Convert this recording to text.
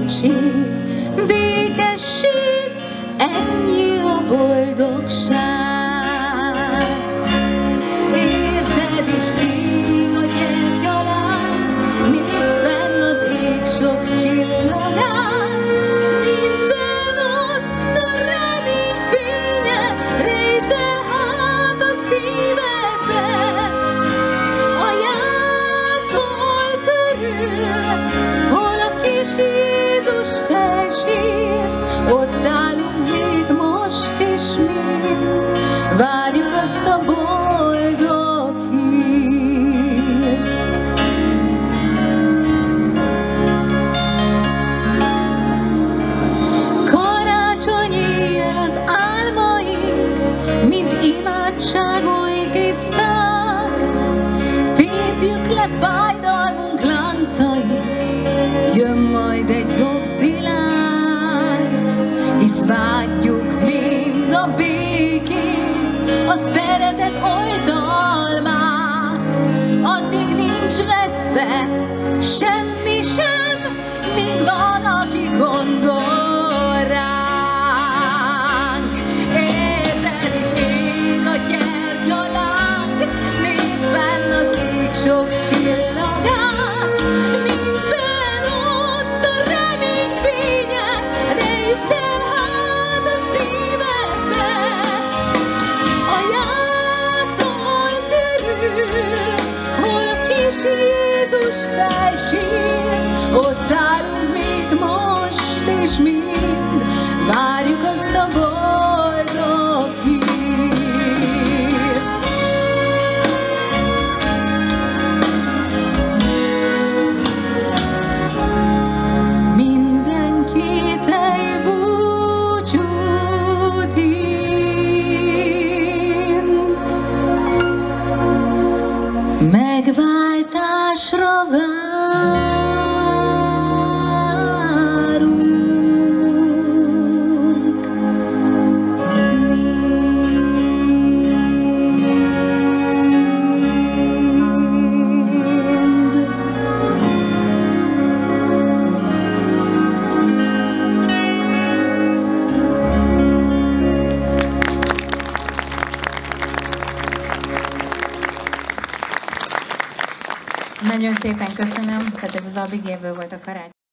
segítség, békesség, ennyi a boldogság. Érted is ég a gyertyaláng, nézd fenn az ég sok csillagát, mindben ott a remény fénye, rejtsd el hát a szívedbe. A jászol körül, hol a kis Jézus felsírt, ott állunk még most is mind, várjuk azt a boldog hírt. Karácsony éjjel az álmaink, mint imádságoly tiszták, tépjük le fájdalmunk láncait, jön majd egy jobb világ, hisz vágyjuk mind a békét, a szeretet oltalmát. Addig nincs veszve semmi sem, míg van, aki gondol ránk. Érted is ég a gyertyaláng, nézd fenn az ég sok csillagát, mindben ott a remény fénye, rejtsd el hát a szívedbe. A jászol körül, hol a kis Jézus felsírt, ott állunk még most és mind, várjuk azt a boldog hírt. Minden kételj búcsút hínt, megváltásra várunk mind. Nagyon szépen köszönöm, tehát ez az Abigailből volt a karácsony.